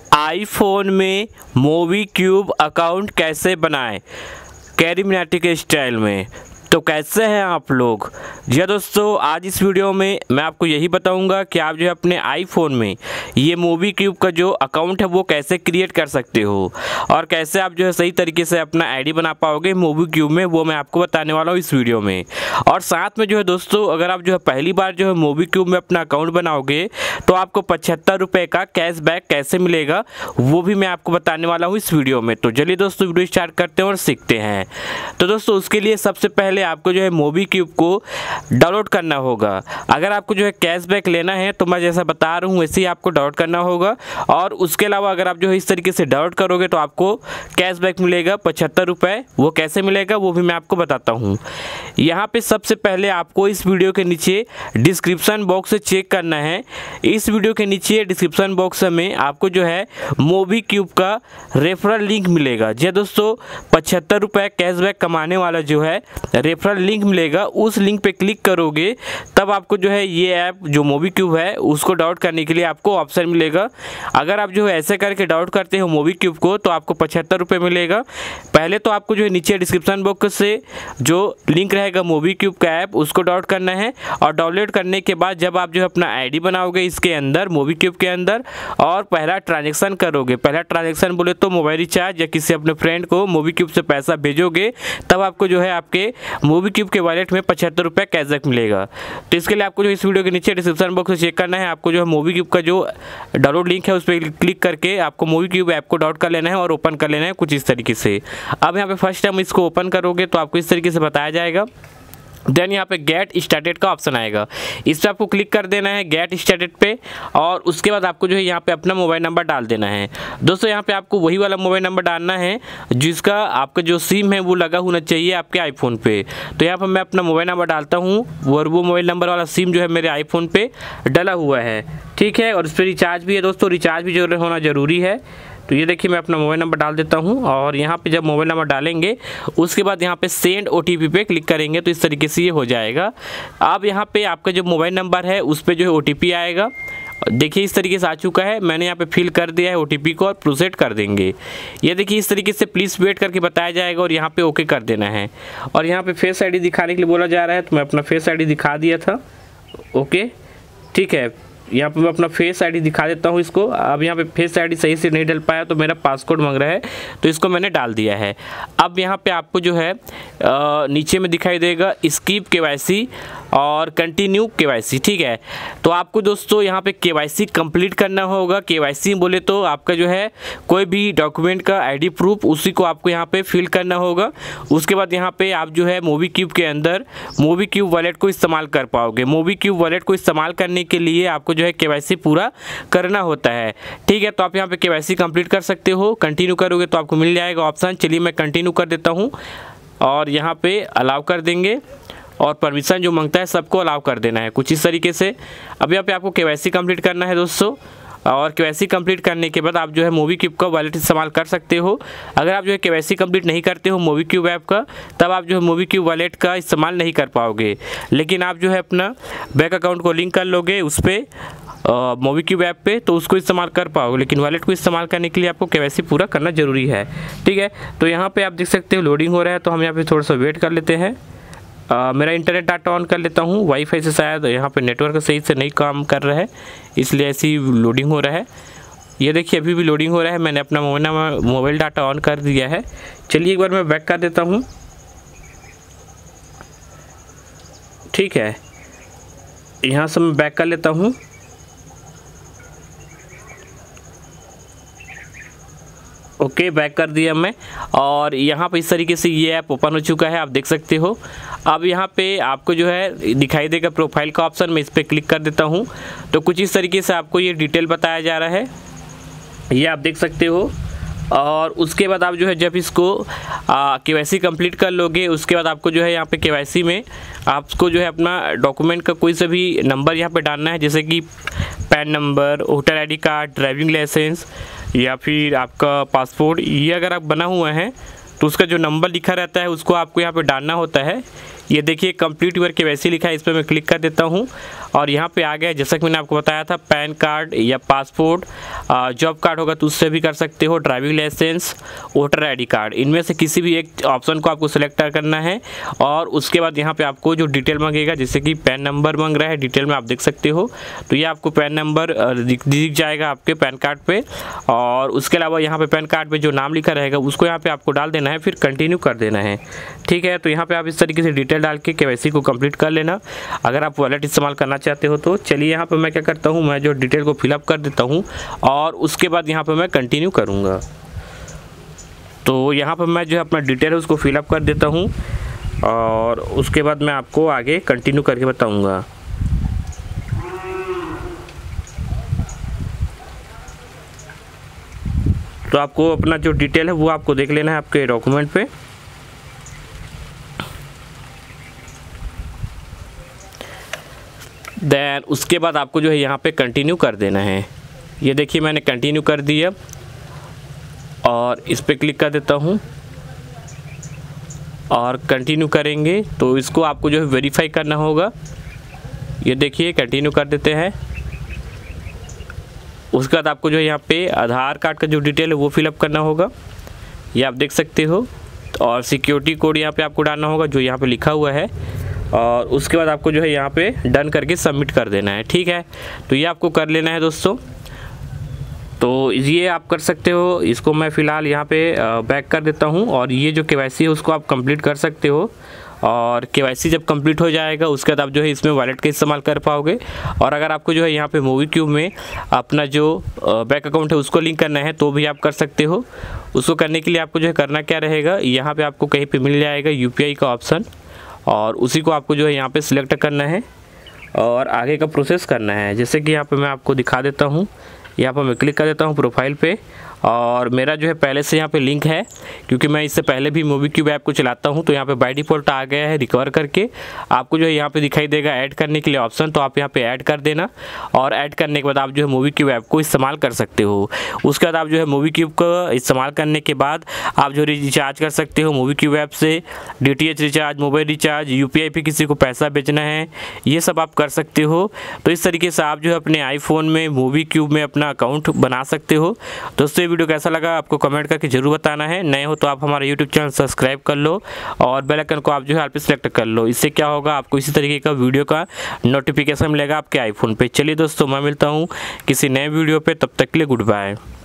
IPhone में movie cube account कैसे बनाएं कैरी मिनाटी के स्टाइल में। तो कैसे हैं आप लोग। जी दोस्तों, आज इस वीडियो में मैं आपको यही बताऊंगा कि आप जो है अपने आईफोन में ये मूवी क्यूब का जो अकाउंट है वो कैसे क्रिएट कर सकते हो और कैसे आप जो है सही तरीके से अपना आईडी बना पाओगे मूवी क्यूब में, वो मैं आपको बताने वाला हूँ इस वीडियो में। और साथ में जो है दोस्तों, अगर आप जो है पहली बार जो है मूवी क्यूब में अपना अकाउंट बनाओगे तो आपको 75 रुपये का कैशबैक कैसे मिलेगा वो भी मैं आपको बताने वाला हूँ इस वीडियो में। तो चलिए दोस्तों वीडियो स्टार्ट करते हैं और सीखते हैं। तो दोस्तों उसके लिए सबसे पहले आपको जो है मूवी क्यूब को डाउनलोड करना होगा। अगर आपको जो है कैशबैक लेना है तो मैं जैसा बता रहा हूँ वैसे ही आपको डाउनलोड करना होगा। और उसके अलावा अगर आप जो है इस तरीके से डाउनलोड करोगे तो आपको कैशबैक मिलेगा 75 रुपये। वो कैसे मिलेगा वो भी मैं आपको बताता हूँ। यहाँ पे सबसे पहले आपको इस वीडियो के नीचे डिस्क्रिप्शन बॉक्स से चेक करना है। इस वीडियो के नीचे डिस्क्रिप्शन बॉक्स में आपको जो है मूवी क्यूब का रेफरल लिंक मिलेगा। जी दोस्तों, 75 रुपये कैशबैक कमाने वाला जो है रेफरल लिंक मिलेगा, उस लिंक पे क्लिक करोगे तब आपको जो है ये ऐप जो मूवी क्यूब है उसको डाउनलोड करने के लिए आपको ऑप्शन मिलेगा। अगर आप जो है ऐसे करके डाउनलोड करते हो मूवी क्यूब को तो आपको 75 रुपये मिलेगा। पहले तो आपको जो है नीचे डिस्क्रिप्शन बॉक्स से जो लिंक रहेगा मूवी क्यूब का ऐप उसको डाउनलोड करना है। और डाउनलोड करने के बाद जब आप जो है अपना आईडी बनाओगे इसके अंदर मूवी क्यूब के अंदर और पहला ट्रांजेक्शन करोगे, पहला ट्रांजेक्शन बोले तो मोबाइल रिचार्ज या किसी अपने फ्रेंड को मूवी क्यूब से पैसा भेजोगे, तब आपको जो है आपके मूवी क्यूब के वॉलेट में 75 रुपये कैशबैक मिलेगा। तो इसके लिए आपको जो इस वीडियो के नीचे डिस्क्रिप्शन बॉक्स से चेक करना है। आपको जो है मूवी क्यूब का जो डाउनलोड लिंक है उस पर क्लिक करके आपको मूवी क्यूब ऐप को डाउनलोड कर लेना है और ओपन कर लेना है कुछ इस तरीके से। अब यहाँ पे फर्स्ट टाइम इसको ओपन करोगे तो आपको इस तरीके से बताया जाएगा। देन यहाँ पे गेट स्टार्टेड का ऑप्शन आएगा, इस पर आपको क्लिक कर देना है गेट स्टार्टेड पे। और उसके बाद आपको जो है यहाँ पे अपना मोबाइल नंबर डाल देना है। दोस्तों यहाँ पे आपको वही वाला मोबाइल नंबर डालना है जिसका आपका जो सिम है वो लगा होना चाहिए आपके आईफोन पे। तो यहाँ पर मैं अपना मोबाइल नंबर डालता हूँ और वो मोबाइल नंबर वाला सिम जो है मेरे आईफोन पे डला हुआ है, ठीक है। और उस पर रिचार्ज भी है दोस्तों, रिचार्ज भी जो होना ज़रूरी है। तो ये देखिए मैं अपना मोबाइल नंबर डाल देता हूँ और यहाँ पे जब मोबाइल नंबर डालेंगे उसके बाद यहाँ पे सेंड ओटीपी पे क्लिक करेंगे तो इस तरीके से ये हो जाएगा। अब यहाँ पे आपका जो मोबाइल नंबर है उस पर जो है ओटीपी आएगा। देखिए इस तरीके से आ चुका है, मैंने यहाँ पे फिल कर दिया है ओटीपी को और प्रोसीड कर देंगे। ये देखिए इस तरीके से प्लीज़ वेट करके बताया जाएगा और यहाँ पे ओके कर देना है। और यहाँ पे फेस आईडी दिखाने के लिए बोला जा रहा है तो मैं अपना फेस आईडी दिखा दिया था, ओके ठीक है। यहाँ पे मैं अपना फेस आईडी दिखा देता हूँ इसको। अब यहाँ पे फेस आईडी सही से नहीं डाल पाया तो मेरा पासकोड मांग रहा है तो इसको मैंने डाल दिया है। अब यहाँ पे आपको जो है नीचे में दिखाई देगा स्किप केवाईसी और कंटिन्यू केवाईसी, ठीक है। तो आपको दोस्तों यहाँ पे केवाईसी कंप्लीट करना होगा। केवाईसी बोले तो आपका जो है कोई भी डॉक्यूमेंट का आईडी प्रूफ उसी को आपको यहाँ पे फिल करना होगा। उसके बाद यहाँ पे आप जो है मूवी क्यूब के अंदर मूवी क्यूब वॉलेट को इस्तेमाल कर पाओगे। मूवी क्यूब वॉलेट को इस्तेमाल करने के लिए आपको जो है केवाईसी पूरा करना होता है, ठीक है। तो आप यहाँ पे केवाईसी कंप्लीट कर सकते हो। कंटिन्यू करोगे तो आपको मिल जाएगा ऑप्शन। चलिए मैं कंटिन्यू कर देता हूँ और यहाँ पे अलाउ कर देंगे और परमिशन जो मांगता है सबको अलाउ कर देना है कुछ इस तरीके से। अब यहाँ पे आपको केवाईसी कंप्लीट करना है दोस्तों। और केवाईसी कंप्लीट करने के बाद आप जो है मूवी क्यूब का वॉलेट इस्तेमाल कर सकते हो। अगर आप जो है केवाईसी कंप्लीट नहीं करते हो मूवी क्यूब ऐप का तब आप जो है मूवी क्यूब वॉलेट का इस्तेमाल नहीं कर पाओगे। लेकिन आप जो है अपना बैंक अकाउंट को लिंक कर लोगे उस पर मूवी क्यूब ऐप पे तो उसको इस्तेमाल कर पाओगे। लेकिन वॉलेट को इस्तेमाल करने के लिए आपको केवाईसी पूरा करना ज़रूरी है, ठीक है। तो यहाँ पे आप देख सकते हो लोडिंग हो रहा है तो हम यहाँ पे थोड़ा सा वेट कर लेते हैं। मेरा इंटरनेट डाटा ऑन कर लेता हूँ, वाईफाई से शायद यहाँ पे नेटवर्क सही से नहीं काम कर रहा है इसलिए ऐसी लोडिंग हो रहा है। ये देखिए अभी भी लोडिंग हो रहा है। मैंने अपना मोबाइल डाटा ऑन कर दिया है। चलिए एक बार मैं बैक कर देता हूँ, ठीक है। यहाँ से मैं बैक कर लेता हूँ। ओके बैक कर दिया मैं और यहाँ पे इस तरीके से ये ऐप ओपन हो चुका है, आप देख सकते हो। अब यहाँ पे आपको जो है दिखाई देगा प्रोफाइल का ऑप्शन, मैं इस पर क्लिक कर देता हूँ तो कुछ इस तरीके से आपको ये डिटेल बताया जा रहा है, ये आप देख सकते हो। और उसके बाद आप जो है जब इसको केवाईसी कंप्लीट कर लोगे उसके बाद आपको जो है यहाँ पे केवाईसी में आपको जो है अपना डॉक्यूमेंट का कोई सा भी नंबर यहाँ पे डालना है, जैसे कि PAN number, voter ID card, driving licence या फिर आपका पासपोर्ट। ये अगर आप बना हुआ है तो उसका जो नंबर लिखा रहता है उसको आपको यहाँ पे डालना होता है। ये देखिए कंप्लीट यूर केवाईसी लिखा है, इस पर मैं क्लिक कर देता हूँ और यहाँ पे आ गया, जैसा कि मैंने आपको बताया था, पैन कार्ड या पासपोर्ट, जॉब कार्ड होगा तो उससे भी कर सकते हो, driving licence, voter ID card, इनमें से किसी भी एक ऑप्शन को आपको सेलेक्ट करना है। और उसके बाद यहाँ पे आपको जो डिटेल मांगेगा, जैसे कि पैन नंबर मांग रहा है, डिटेल में आप देख सकते हो, तो ये आपको पैन नंबर दिख जाएगा आपके पैन कार्ड पे। और उसके अलावा यहाँ पे पैन कार्ड पे जो नाम लिखा रहेगा उसको यहाँ पे आपको डाल देना है, फिर कंटिन्यू कर देना है। ठीक है, तो यहाँ पे आप इस तरीके से डिटेल डाल के KYC को कंप्लीट कर लेना अगर आप वॉलेट इस्तेमाल करना चाहते हो तो। चलिए यहाँ पे मैं क्या करता हूँ, मैं जो डिटेल को फिलअप कर देता हूँ और उसके बाद यहाँ पे मैं कंटिन्यू करूँगा। तो यहाँ पर मैं जो है अपना डिटेल है उसको फिलअप कर देता हूँ और उसके बाद मैं आपको आगे कंटिन्यू करके बताऊँगा। तो आपको अपना जो डिटेल है वो आपको देख लेना है आपके डॉक्यूमेंट पे। देन उसके बाद आपको जो है यहाँ पे कंटिन्यू कर देना है। ये देखिए मैंने कंटिन्यू कर दिया और इस पर क्लिक कर देता हूँ और कंटिन्यू करेंगे तो इसको आपको जो है वेरीफाई करना होगा। ये देखिए कंटिन्यू कर देते हैं। उसके बाद आपको जो है यहाँ पे आधार कार्ड का जो डिटेल है वो फिलअप करना होगा, ये आप देख सकते हो। और सिक्योरिटी कोड यहाँ पे आपको डालना होगा जो यहाँ पे लिखा हुआ है। और उसके बाद आपको जो है यहाँ पे डन करके सबमिट कर देना है। ठीक है, तो ये आपको कर लेना है दोस्तों। तो ये आप कर सकते हो। इसको मैं फ़िलहाल यहाँ पे बैक कर देता हूँ और ये जो KYC है उसको आप कंप्लीट कर सकते हो। और KYC जब कंप्लीट हो जाएगा उसके बाद आप जो है इसमें वॉलेट का इस्तेमाल कर पाओगे। और अगर आपको जो है यहाँ पे MobiCube में अपना जो बैंक अकाउंट है उसको लिंक करना है तो भी आप कर सकते हो। उसको करने के लिए आपको जो है करना क्या रहेगा, यहाँ पे आपको कहीं पे मिल जाएगा UPI का ऑप्शन और उसी को आपको जो है यहाँ पे सिलेक्ट करना है और आगे का प्रोसेस करना है। जैसे कि यहाँ पे मैं आपको दिखा देता हूँ, यहाँ पर मैं क्लिक कर देता हूँ प्रोफाइल पे और मेरा जो है पहले से यहाँ पे लिंक है क्योंकि मैं इससे पहले भी MobiCube ऐप को चलाता हूँ। तो यहाँ पे बाय डिफ़ॉल्ट आ गया है रिकवर करके। आपको जो है यहाँ पे दिखाई देगा ऐड करने के लिए ऑप्शन, तो आप यहाँ पे ऐड कर देना और ऐड करने के बाद आप जो है MobiCube ऐप को इस्तेमाल कर सकते हो। उसके बाद आप जो है MobiCube को इस्तेमाल करने के बाद आप जो रिचार्ज कर सकते हो MobiCube ऐप से, DTH recharge, mobile recharge, UPI pay किसी को पैसा भेजना है, ये सब आप कर सकते हो। तो इस तरीके से आप जो है अपने आईफोन में MobiCube में अपना अकाउंट बना सकते हो। दोस्तों वीडियो कैसा लगा आपको कमेंट करके जरूर बताना है। नए हो तो आप हमारा यूट्यूब चैनल सब्सक्राइब कर लो और बेल आइकन को आप जो है ऑल पे सेलेक्ट कर लो। इससे क्या होगा, आपको इसी तरीके का वीडियो का नोटिफिकेशन मिलेगा आपके आईफोन पे। चलिए दोस्तों, मैं मिलता हूँ किसी नए वीडियो पे, तब तक के लिए गुड बाय।